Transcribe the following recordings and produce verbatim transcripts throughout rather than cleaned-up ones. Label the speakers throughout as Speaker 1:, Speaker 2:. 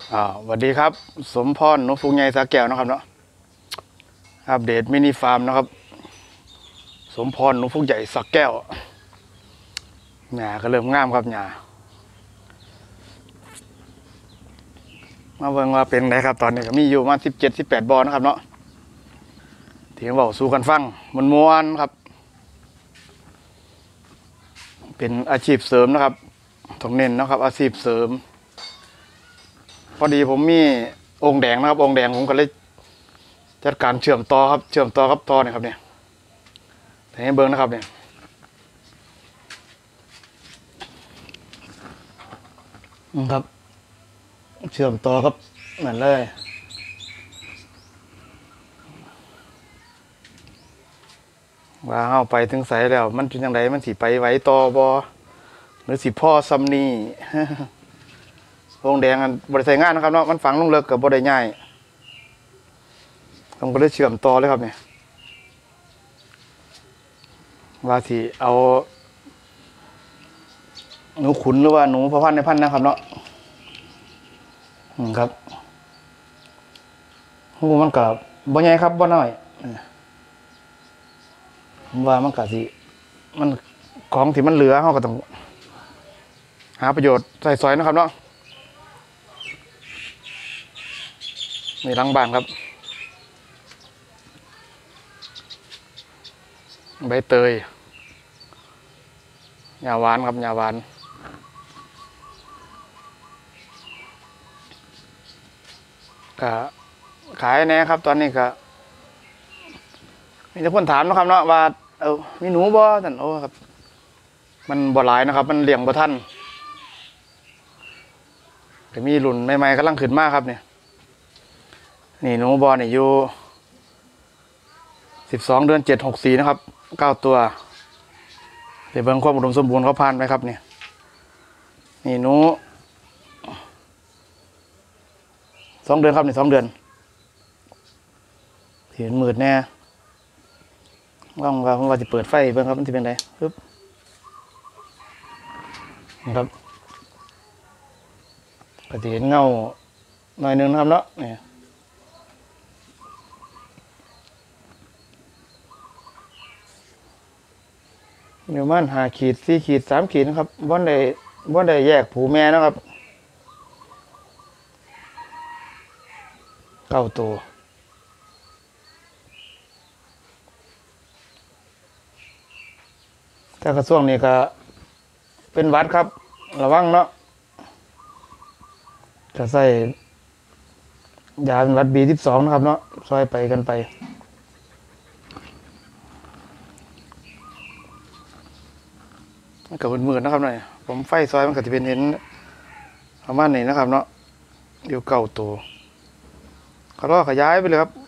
Speaker 1: อ่าสวัสดีครับสมพรนกฟูงใหญ่สาแก้วนะครับเนาะอัปเดตมินิฟาร์มนะครับสมพรนกฟูงใหญ่สักแก้วหญ้าก็เริ่มงามครับหญ้ามาเบิ่งว่าเป็นไงครับตอนนี้ก็มีอยู่มาสิบเจ็ดสิบแปดบ่อนะครับเนาะที่เราสู้กันฟังมันม้วนครับเป็นอาชีพเสริมนะครับต้องเน้นนะครับอาชีพเสริมพอดีผมมีองค์แดงนะครับองค์แดงผมก็เลยจัดการเชื่อมต่อครับเชื่อมต่อครับต่อเนี่ยครับเนี่ยให้เบิ้งนะครับเนี่ยครับเชื่อมต่อครับเหมือนเลยว่าเอาไปถึงใสแล้วมันเป็นยังไงมันสิไปไหวต่อบอหรือสิพ่อซัมนี่องค์แดงอันบริใส่งานนะครับเนาะมันฝังลงเลิกกับบริง่ายผมก็ได้เชื่อมต่อเลยครับเนี่ยว่าสิเอาหนูขุนหรือว่าหนูพ่อพันธุ์ในพันธุ์นะครับเนาะครับหูมันกับบ่ใหญ่ครับบ่น้อยผมว่ามันกับสิมันของที่มันเหลือเขาก็ต้องหาประโยชน์ใส่ซอยนะครับเนาะนี่หลังบ้านครับใบเตยหญ้าหวานครับหญ้าหวานก็ขายแน่ครับตอนนี้ก็มีแต่คนถามนะครับเนาะว่าเออมีหนูบ่ท่านโอ้ครับมันบ่หลายนะครับมันเลี้ยงบ่ทันก็มีรุ่นใหม่ๆกำลังขึ้นมาครับเนี่ยนี่หนูบ่นี่อยู่สิบสองเดือนเจ็ดหกสี่นะครับเก้าตัวเดี๋ยวเบิ่งความอุดมสมบูรณ์เขาผ่านไหมครับเนี่ยนี่หนูสองเดือนครับนี่สองเดือนเห็นมืดแน่ว่างว่าผมว่าจะเปิดไฟเบิ่งครับมันจะเป็นไงปึ๊บนะครับก็จะเห็นเงาหน่อยนึงนะครับเนาะเนี่ยเดี๋ยวมันหาขีดสี่ขีดสามขีดนะครับบ่ได้บ่ได้แยกผูแม่นะครับเก้าตัวแต่กระทรวงนี้ก็เป็นวัดครับระวังเนาะจะใส่ยาเป็นวัดบีสิบสองนะครับเนาะซอยไปกันไปมันก็มืดๆนะครับหน่อยผมไฟซอยมันก็จะเป็นเห็นประมาณนี้นะครับเนาะเดี๋ยวเก่าตัวก็รอขยายไปเลยครับ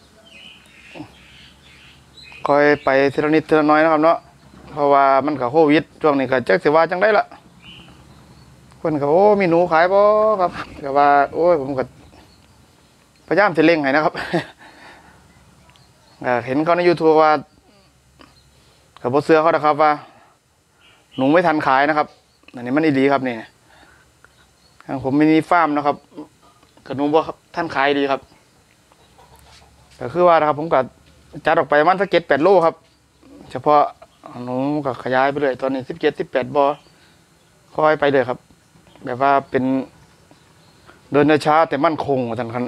Speaker 1: คอยไปทีละนิดทีละน้อยนะครับเนาะเพราะว่ามันกับโควิดช่วงนี้ก็จักสิว่าจังได้ละคนก็โอ้มีหนูขายบ่ครับก็ว่าโอ้ยผมก็พยายามจะเล่งให้นะครับเห็นเขาใน ยูทูบ ว่ากับโบเสือเขานะครับว่าหนูไม่ทันขายนะครับอันนี้มันดีครับนี่ผมมินิฟาร์มนะครับกับหนูบ่ท่านขายดีครับก็คือว่านะครับผมก็จัดออกไปมันสักเจ็ดแปดโลครับเฉพาะหนูก็ขยายไปเลยตอนนี้สิบเจ็ดสิบแปดบ่อค่อยไปเลยครับแบบว่าเป็นเดินช้าแต่มั่นคงท่านคัน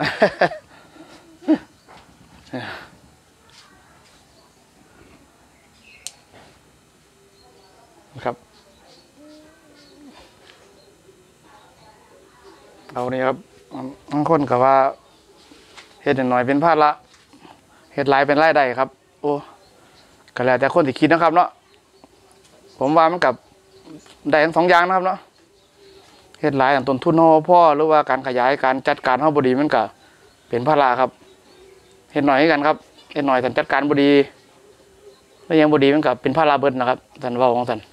Speaker 1: ครับเอานี่ครับบางคนก็ว่าเฮ็ดหน่อยเป็นภาระเฮ็ดหลายเป็นรายได้ครับโอ้ก็แล้วแต่คนที่คิดนะครับเนาะผมว่ามันกับได้ทั้งสองอย่างนะครับเนาะเฮ็ดหลายอย่างต้นทุนเฮาพ่อหรือว่าการขยายการจัดการเฮาบ่ดีมันก็เป็นภาระครับเฮ็ดหน่อยกันครับเฮ็ดหน่อยท่านจัดการบ่ดีแล้วยังบ่ดีมันก็เป็นภาระเบิดนะครับท่านเว้าของท่าน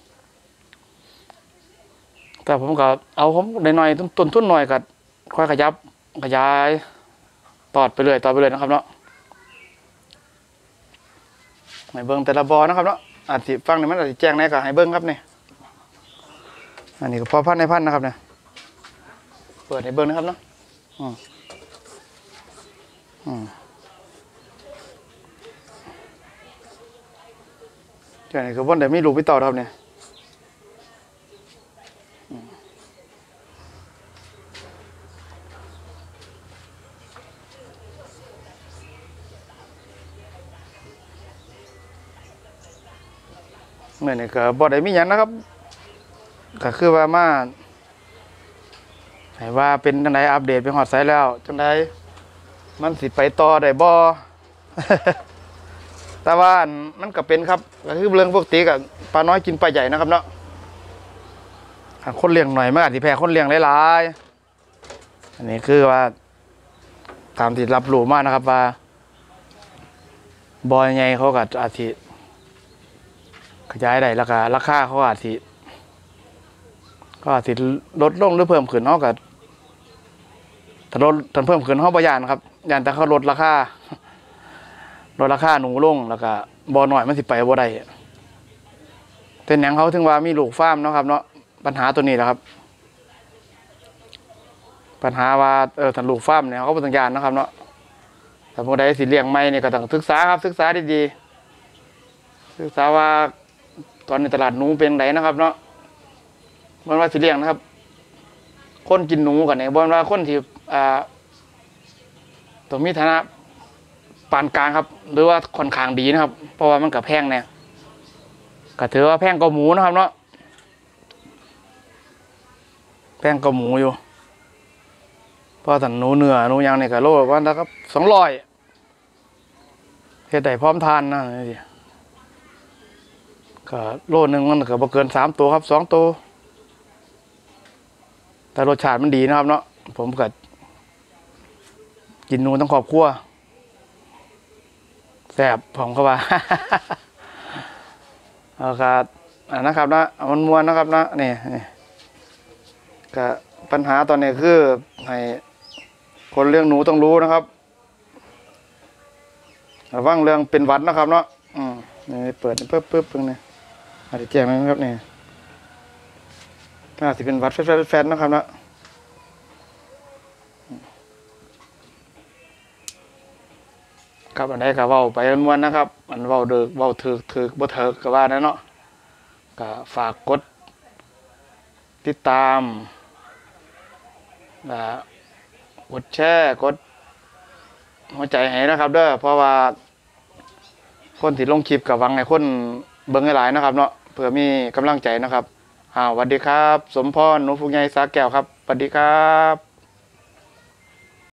Speaker 1: แต่ผมก็เอาผมได้หน่อยต้นทุนหน่อยก็ค่อยขยับขยายตอดไปเรื่อยตอดไปเรื่อยนะครับเนาะให้เบิ่งแต่ละบ่อนะครับเนาะอาจสิฟังนี่มันอาจสิแจ้งแน่ก็ให้เบิ่งครับนี่อันนี้ก็พอพันในพันนะครับเนี่ยเปิดให้เบิ่งนะครับเนาะอืมอืมเจ้านี่คือวันไหนไม่รู้พี่ต่อครับเนี่ยเมื่อนี่ก็บ่ได้มีหยังนะครับ ก็คือว่ามาให้ว่าเป็นจังไดอัปเดตไปฮอดไสแล้วจังไดมันสิไปต่อได้บ่ แต่ว่ามันก็เป็นครับก็คือเรื่องปกติกับปลาน้อยกินปลาใหญ่นะครับเนาะคนเลี้ยงหน่อยมันอาจจะแพ้คนเลี้ยงหลายๆอันนี้คือว่าตามที่รับรู้มานะครับว่าบอยใหญ่เขาก็อาจจะขยายได้แล้วก็ราคาเขาอาจจะก็อาจจะลดลงหรือเพิ่มขึ้นเขาก็ถ้าลดถ้าเพิ่มขึ้นเขาบ่ยานครับยานแต่เขาลดราคาลดราคาหนูลงแล้วก็บ่อหน่อยมันสิไปบ่ได้เป็นอย่างเขาถึงว่ามีลูกฟาร์มเนาะครับเนาะปัญหาตัวนี้แหละครับปัญหาว่าเออถ้าลูกฟาร์มเนี่ยเขาเป็นสัญญาณนะครับเนาะแต่ผู้ใดสิเลี้ยงไม่เนี่ยก็ต้องศึกษาครับศึกษาดีๆศึกษาว่าตอนในตลาดหนูเป็นไงนะครับเนาะมันว่าสิเลี้ยงนะครับคนกินหนูกันเนี่ยบนว่าคนที่อ่าตัวมีฐานะปานกลางครับหรือว่าค่อนข้างดีนะครับเพราะว่ามันกับแพงเนี่ยก็ถือว่าแพงกว่าหมูนะครับเนาะแพงกว่าหมูอยู่เพราะสันหนูเนื้อหนูยังเนี่ยก็โลว่านะครับสองร้อยเฮ็ดได้พร้อมทานนะนี่ก็โลนึงมันก็บ่เกินสามตัวครับสองตัวแต่รสชาติมันดีนะครับเนาะผมก็กินหนูทั้งครอบครัวแซ่บผมเข้ามา เอาครับอ่านะครับนะมันมวนนะครับนะนี่นี่ก็ปัญหาตอนนี้คือให้คนเลี้ยงหนูต้องรู้นะครับระวังเรื่องเป็นหวัดนะครับเนาะอืมนี่เปิดปึ๊บปึ๊บตรงนี้อาจจะแจ้งนะครับนี่น่าจะเป็นหวัดแฟดๆนะครับเนาะครับอันไหนก็เว้าไปมวนนะครับอันเว้าเดึกเว้าถึกถึกบ่ถึกก็ว่านั่นเนาะก็ฝากกดติดตามและกดแชร์กดหัวใจให้นะครับเด้อเพราะว่าคนที่ลงคลิปกับวังให้คนเบิ่งหลายๆนะครับเนาะเพื่อมีกำลังใจนะครับอ่าสวัสดีครับสมพรหนูผู้ใหญ่สาแก้วครับสวัสดีครับ